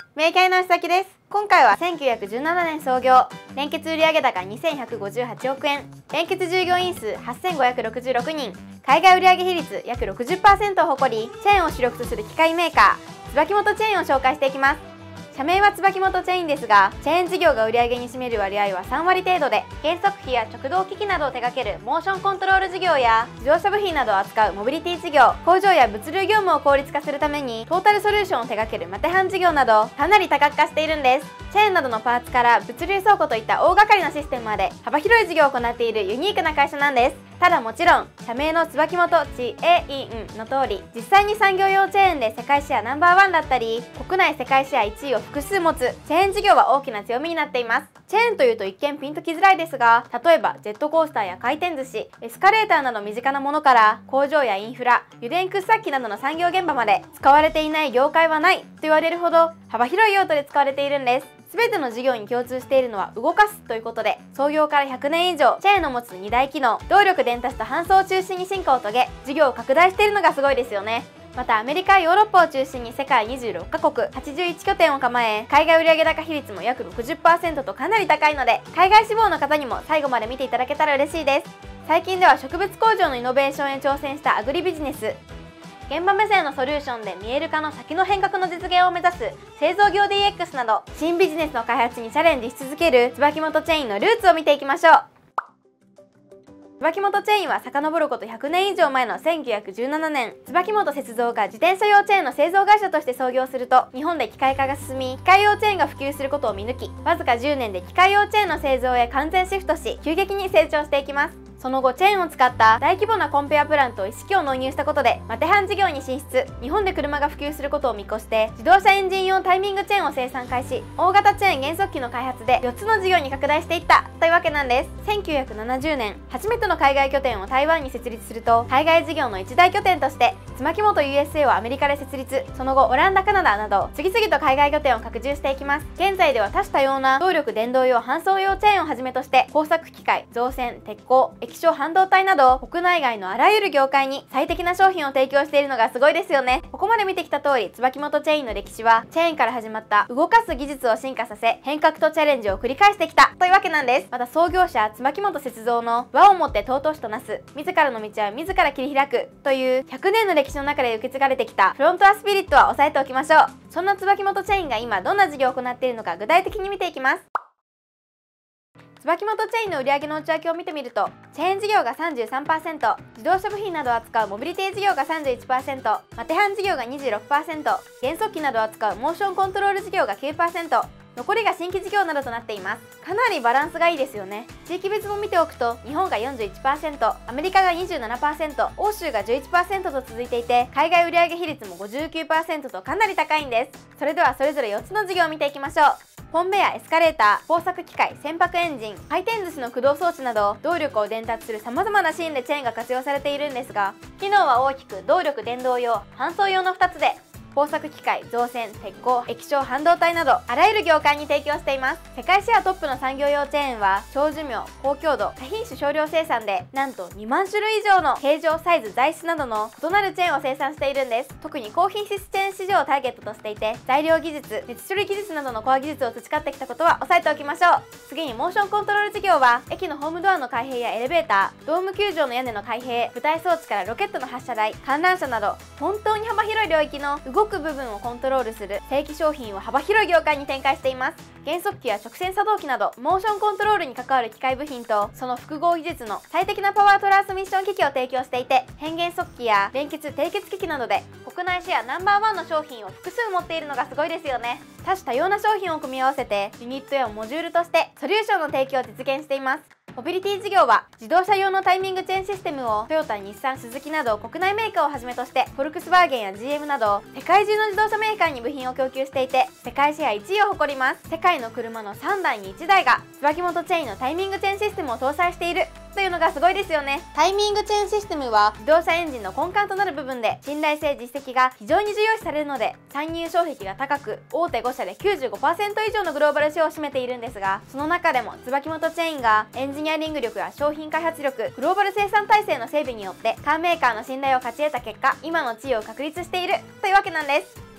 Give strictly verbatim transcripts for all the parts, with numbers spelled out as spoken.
メーカーの久木です。今回はせんきゅうひゃくじゅうななねん創業、連結売上高にせんひゃくごじゅうはちおくえん、連結従業員数はっせんごひゃくろくじゅうろくにん、海外売上比率約 ろくじゅっパーセント を誇り、チェーンを主力とする機械メーカー、椿本チェーンを紹介していきます。社名は椿本チェーンですが、チェーン事業が売上に占める割合はさんわり程度で、減速機や直動機器などを手掛けるモーションコントロール事業や、自動車部品などを扱うモビリティ事業、工場や物流業務を効率化するためにトータルソリューションを手掛けるマテハン事業など、かなり多角化しているんです。チェーンなどのパーツから物流倉庫といった大掛かりなシステムまで幅広い事業を行っているユニークな会社なんです。ただもちろん、社名の椿本チェーンの通り、実際に産業用チェーンで世界シェアナンバーワンだったり、国内世界シェアいちいを複数持つチェーン事業は大きな強みになっています。チェーンというと一見ピンときづらいですが、例えばジェットコースターや回転寿司、エスカレーターなど身近なものから、工場やインフラ、油田掘削機などの産業現場まで使われていない業界はないと言われるほど幅広い用途で使われているんです。全ての事業に共通しているのは動かすということで、創業からひゃくねん以上、チェーンの持つに大機能、動力伝達と搬送を中心に進化を遂げ、事業を拡大しているのがすごいですよね。またアメリカ、ヨーロッパを中心に世界にじゅうろっかこく、はちじゅういちきょてんを構え、海外売上高比率も約 ろくじゅっパーセント とかなり高いので、海外志望の方にも最後まで見ていただけたら嬉しいです。最近では植物工場のイノベーションへ挑戦したアグリビジネス、現場目線のソリューションで見える化の先の変革の実現を目指す製造業 ディーエックス など、新ビジネスの開発にチャレンジし続ける椿本チェーンのルーツを見ていきましょう。椿本チェーンは遡ることひゃくねん以上前のせんきゅうひゃくじゅうななねん、椿本雪造が自転車用チェーンの製造会社として創業すると、日本で機械化が進み、機械用チェーンが普及することを見抜き、わずかじゅうねんで機械用チェーンの製造へ完全シフトし、急激に成長していきます。その後、チェーンを使った大規模なコンペアプラント一式を納入したことで、マテハン事業に進出。日本で車が普及することを見越して、自動車エンジン用タイミングチェーンを生産開始。大型チェーン減速機の開発でよっつの事業に拡大していったというわけなんです。せんきゅうひゃくななじゅうねん、初めての海外拠点を台湾に設立すると、海外事業の一大拠点として、椿本 ユーエスエー をアメリカで設立。その後、オランダ、カナダなど、次々と海外拠点を拡充していきます。現在では多種多様な動力電動用搬送用チェーンをはじめとして、工作機械、造船、鉄鋼、液晶半導体など国内外のあらゆる業界に最適な商品を提供しているのがすごいですよね。ここまで見てきた通り、椿本チェーンの歴史はチェーンから始まった動かす技術を進化させ、変革とチャレンジを繰り返してきたというわけなんです。また創業者椿本雪造の和をもって尊しとなす、自らの道は自ら切り開くというひゃくねんの歴史の中で受け継がれてきたフロントアスピリットは押さえておきましょう。そんな椿本チェーンが今どんな事業を行っているのか具体的に見ていきます。椿本チェーンの売上の内訳を見てみると、チェーン事業が さんじゅうさんパーセント、自動車部品などを扱うモビリティ事業が さんじゅういちパーセント、マテハン事業が にじゅうろくパーセント、減速機などを扱うモーションコントロール事業が きゅうパーセント、残りが新規事業などとなっています。かなりバランスがいいですよね。地域別も見ておくと、日本が よんじゅういちパーセント、アメリカが にじゅうななパーセント、欧州が じゅういちパーセント と続いていて、海外売上比率も ごじゅうきゅうパーセント とかなり高いんです。それではそれぞれよっつの事業を見ていきましょう。コンベア、エスカレーター、工作機械、船舶エンジン、回転寿司の駆動装置など、動力を伝達する様々なシーンでチェーンが活用されているんですが、機能は大きく動力電動用、搬送用のふたつで、工作機械、造船、鉄鋼、液晶半導体などあらゆる業界に提供しています。世界シェアトップの産業用チェーンは長寿命、高強度、多品種少量生産でなんとにまんしゅるい以上の形状、サイズ、材質などの異なるチェーンを生産しているんです。特に高品質チェーン市場をターゲットとしていて、材料技術、熱処理技術などのコア技術を培ってきたことは押さえておきましょう。次にモーションコントロール事業は、駅のホームドアの開閉やエレベーター、ドーム球場の屋根の開閉、舞台装置からロケットの発射台、観覧車など本当に幅広い領域の動く部分をコントロールする正規商品を幅広い業界に展開しています。減速機や直線作動機などモーションコントロールに関わる機械部品とその複合技術の最適なパワートランスミッション機器を提供していて、変減速機や連結低結機器などで国内シェアナンバーワンの商品を複数持っているのがすごいですよね。多種多様な商品を組み合わせてユニットやモジュールとしてソリューションの提供を実現しています。モビリティ事業は自動車用のタイミングチェーンシステムをトヨタ、日産、スズキなど国内メーカーをはじめとしてフォルクスワーゲンや ジーエム など世界中の自動車メーカーに部品を供給していて、世界シェアいちいを誇ります。世界の車のさんだいにいちだいが椿本チェーンのタイミングチェーンシステムを搭載しているというのがすごいですよね。タイミングチェーンシステムは自動車エンジンの根幹となる部分で信頼性、実績が非常に重要視されるので、参入障壁が高く大手ごしゃで きゅうじゅうごパーセント 以上のグローバルシェアを占めているんですが、その中でも椿本チェーンがエンジニアリング力や商品開発力、グローバル生産体制の整備によってカーメーカーの信頼を勝ち得た結果、今の地位を確立しているというわけなんです。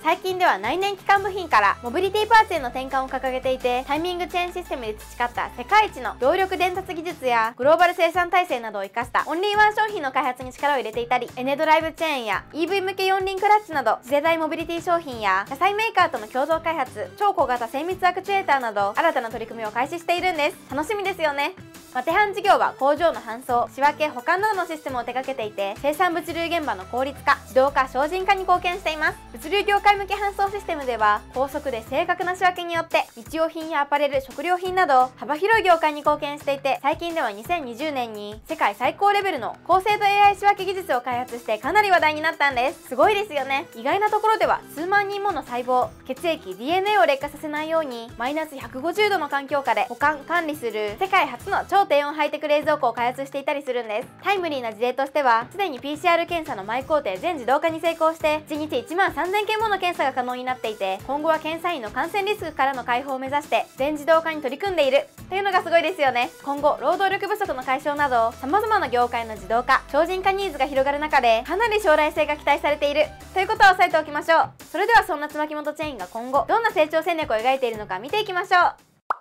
最近では内燃機関部品からモビリティパーツへの転換を掲げていて、タイミングチェーンシステムで培った世界一の動力伝達技術やグローバル生産体制などを生かしたオンリーワン商品の開発に力を入れていたり、エネドライブチェーンや イーブイ 向け四輪クラッチなど次世代モビリティ商品や車載メーカーとの共同開発、超小型精密アクチュエーターなど新たな取り組みを開始しているんです。楽しみですよね。マテハン事業は工場の搬送、仕分け、保管などのシステムを手掛けていて、生産物流現場の効率化、自動化、精進化に貢献しています。物流業界向け搬送システムでは、高速で正確な仕分けによって日用品やアパレル、食料品など幅広い業界に貢献していて、最近ではにせんにじゅうねんに世界最高レベルの高精度 エーアイ 仕分け技術を開発してかなり話題になったんです。すごいですよね。意外なところでは数万人もの細胞、血液、ディーエヌエー を劣化させないようにマイナスひゃくごじゅうどの環境下で保管、管理する世界初の超低温ハイテク冷蔵庫を開発していたりするんです。タイムリーな事例としては、すでに ピーシーアール 検査の前工程全自動化に成功していちにちいちまんさんぜんけんもの検査が可能になっていて、今後は検査員の感染リスクからの解放を目指して全自動化に取り組んでいるというのがすごいですよね。今後労働力不足の解消など様々な業界の自動化、精進化ニーズが広がる中で、かなり将来性が期待されているということを押さえておきましょう。それではそんな椿本チェーンが今後どんな成長戦略を描いているのか見ていきましょう。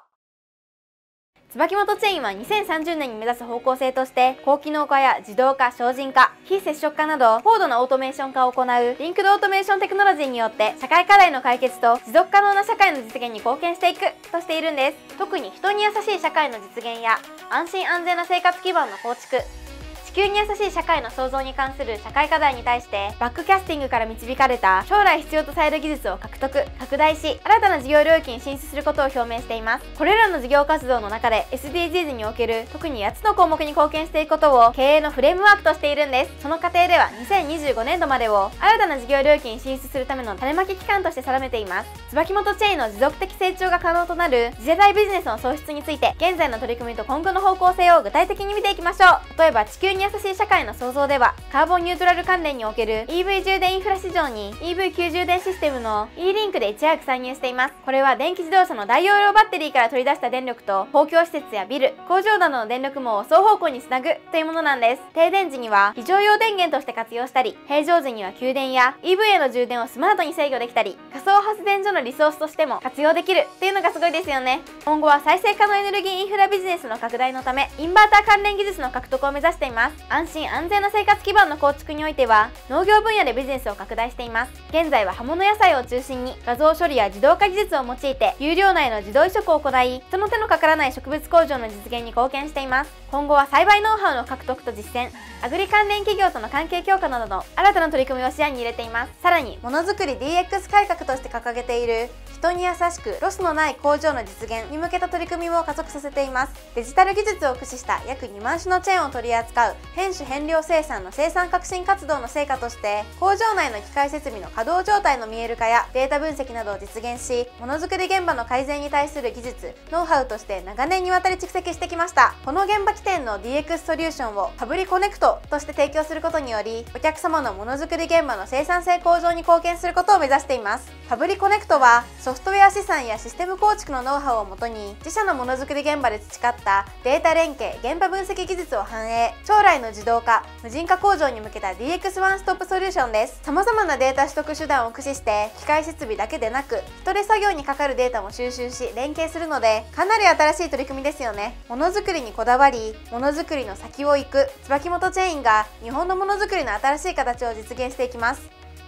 椿本チェーンはにせんさんじゅうねんに目指す方向性として、高機能化や自動化、精進化、非接触化など高度なオートメーション化を行うリンクドオートメーションテクノロジーによって社会課題の解決と持続可能な社会の実現に貢献していくとしているんです。特に人に優しい社会の実現や安心安全な生活基盤の構築、地球に優しい社会の創造に関する社会課題に対してバックキャスティングから導かれた将来必要とされる技術を獲得、拡大し、新たな事業領域に進出することを表明しています。これらの事業活動の中で エスディージーズ における特にやっつの項目に貢献していくことを経営のフレームワークとしているんです。その過程ではにせんにじゅうごねんどまでを新たな事業領域に進出するための種まき期間として定めています。椿本チェーンの持続的成長が可能となる次世代ビジネスの創出について、現在の取り組みと今後の方向性を具体的に見ていきましょう。例えば地球に優しい社会の創造では、カーボンニュートラル関連における イーブイ 充電インフラ市場に イーブイ 給充電システムの E リンクでいち早く参入しています。これは電気自動車の大容量バッテリーから取り出した電力と公共施設やビル、工場などの電力網を双方向につなぐというものなんです。停電時には非常用電源として活用したり、平常時には給電や イーブイ への充電をスマートに制御できたり、仮想発電所のリソースとしても活用できるっていうのがすごいですよね。今後は再生可能エネルギーインフラビジネスの拡大のため、インバーター関連技術の獲得を目指しています。安心安全な生活基盤の構築においては、農業分野でビジネスを拡大しています。現在は葉物野菜を中心に画像処理や自動化技術を用いて有料内の自動移植を行い、人の手のかからない植物工場の実現に貢献しています。今後は栽培ノウハウの獲得と実践、アグリ関連企業との関係強化などの新たな取り組みを視野に入れています。さらに、ものづくり ディーエックス 改革として掲げている人に優しくロスのない工場の実現に向けた取り組みを加速させています。デジタル技術を駆使した約にまんしゅのチェーンを取り扱う変種変量生産の生産革新活動の成果として、工場内の機械設備の稼働状態の見える化やデータ分析などを実現し、ものづくり現場の改善に対する技術、ノウハウとして長年にわたり蓄積してきました。この現場起点の ディーエックス ソリューションをファブリコネクトとして提供することにより、お客様のものづくり現場の生産性向上に貢献することを目指しています。ファブリコネクトはソフトウェア資産やシステム構築のノウハウをもとに、自社のものづくり現場で培ったデータ連携、現場分析技術を反映、将来の自動化、無人化工場に向けた ディーエックス ワンストップソリューションです。様々なデータ取得手段を駆使して、機械設備だけでなく人手作業にかかるデータも収集し連携するので、かなり新しい取り組みですよね。ものづくりにこだわり、ものづくりの先を行く椿本チェーンが日本のものづくりの新しい形を実現していきます。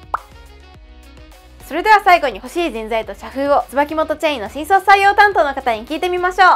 それでは最後に欲しい人材と社風を椿本チェーンの新卒採用担当の方に聞いてみましょう。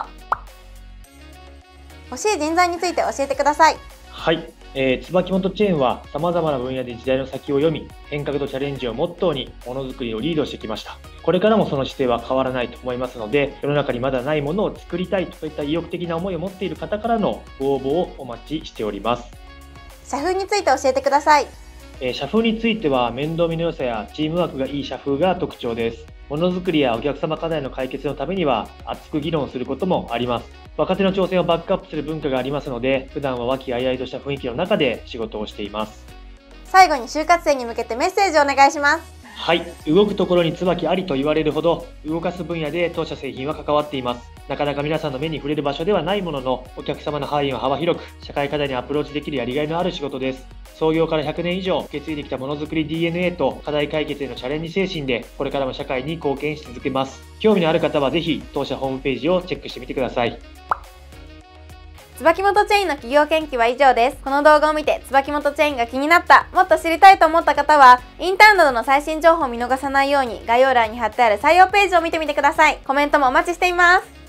欲しい人材について教えてください。 はい、えー、椿本チェーンは様々な分野で時代の先を読み、変革とチャレンジをモットーにものづくりをリードしてきました。これからもその姿勢は変わらないと思いますので、世の中にまだないものを作りたいといった意欲的な思いを持っている方からのご応募をお待ちしております。 社風について教えてください。 えー、社風については面倒見の良さやチームワークがいい社風が特徴です。ものづくりやお客様課題の解決のためには熱く議論することもあります。若手の挑戦をバックアップする文化がありますので、普段は和気あいあいとした雰囲気の中で仕事をしています。 最後に就活生に向けてメッセージをお願いします。 はい、動くところに椿ありと言われるほど動かす分野で当社製品は関わっています。なかなか皆さんの目に触れる場所ではないものの、お客様の範囲は幅広く、社会課題にアプローチできるやりがいのある仕事です。創業からひゃくねん以上受け継いできたものづくり ディーエヌエー と課題解決へのチャレンジ精神で、これからも社会に貢献し続けます。興味のある方はぜひ当社ホームページをチェックしてみてください。 椿本チェーンの企業研究は以上です。この動画を見て椿本チェーンが気になった、もっと知りたいと思った方は、インターンなどの最新情報を見逃さないように概要欄に貼ってある採用ページを見てみてください。コメントもお待ちしています。